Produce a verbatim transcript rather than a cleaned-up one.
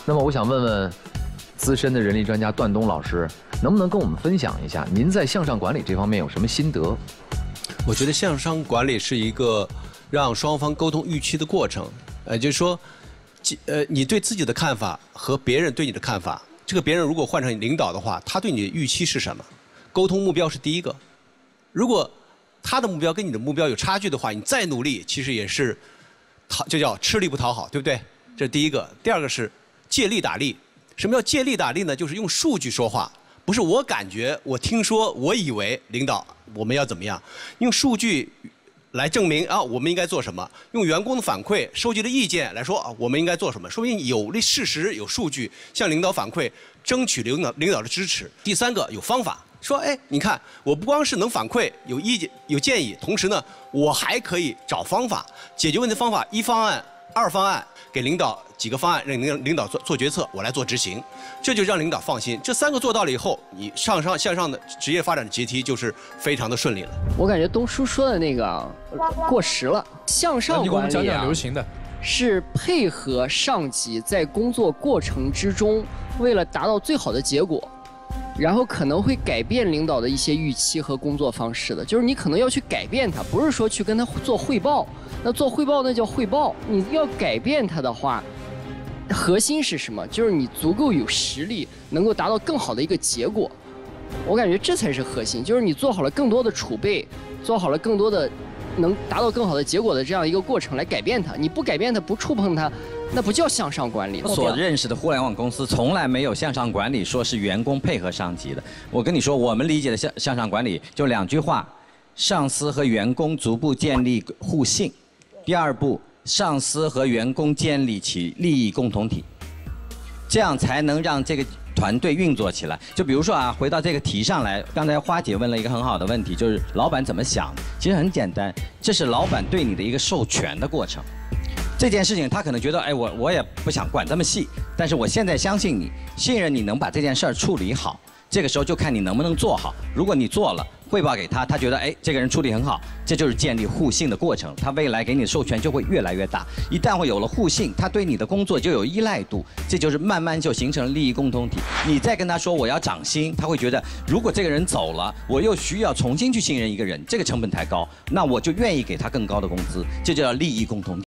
那么我想问问资深的人力专家段东老师，能不能跟我们分享一下您在向上管理这方面有什么心得？ 我觉得向上管理是一个让双方沟通预期的过程，呃，就是说，呃，你对自己的看法和别人对你的看法，这个别人如果换成领导的话，他对你的预期是什么？沟通目标是第一个。如果他的目标跟你的目标有差距的话，你再努力，其实也是讨，就叫吃力不讨好，对不对？这是第一个。第二个是借力打力。什么叫借力打力呢？就是用数据说话，不是我感觉、我听说、我以为领导我们要怎么样，用数据来证明啊我们应该做什么，用员工的反馈、收集的意见来说啊我们应该做什么，说明有事实、有数据向领导反馈，争取领导领导的支持。第三个有方法。说，哎，你看，我不光是能反馈、有意见、有建议，同时呢，我还可以找方法解决问题方法，一方案、二方案，给领导几个方案，让领领导做做决策，我来做执行，这就让领导放心。这三个做到了以后，你上上向上的职业发展的阶梯就是非常的顺利了。 我感觉东叔说的那个过时了，向上管理啊，你给我们讲讲流行的，是配合上级在工作过程之中，为了达到最好的结果。然后可能会改变领导的一些预期和工作方式的，就是你可能要去改变他，不是说去跟他做汇报。那做汇报那叫汇报，你要改变他的话，核心是什么？就是你足够有实力，能够达到更好的一个结果。我感觉这才是核心，就是你做好了更多的储备，做好了更多的能达到更好的结果的这样一个过程来改变它。你不改变它，不触碰它。那不叫向上管理。 我所认识的互联网公司从来没有向上管理说是员工配合上级的。我跟你说，我们理解的向向上管理就两句话：上司和员工逐步建立互信；第二步，上司和员工建立起利益共同体，这样才能让这个团队运作起来。就比如说啊，回到这个题上来，刚才花姐问了一个很好的问题，就是老板怎么想的？其实很简单，这是老板对你的一个授权的过程。这件事情他可能觉得，哎，我我也不想管这么细，但是我现在相信你，信任你能把这件事儿处理好。这个时候就看你能不能做好。如果你做了，汇报给他，他觉得哎，这个人处理很好，这就是建立互信的过程。他未来给你的授权就会越来越大。一旦会有了互信，他对你的工作就有依赖度，这就是慢慢就形成了利益共同体。你再跟他说我要涨薪，他会觉得如果这个人走了，我又需要重新去信任一个人，这个成本太高，那我就愿意给他更高的工资，这就叫利益共同体。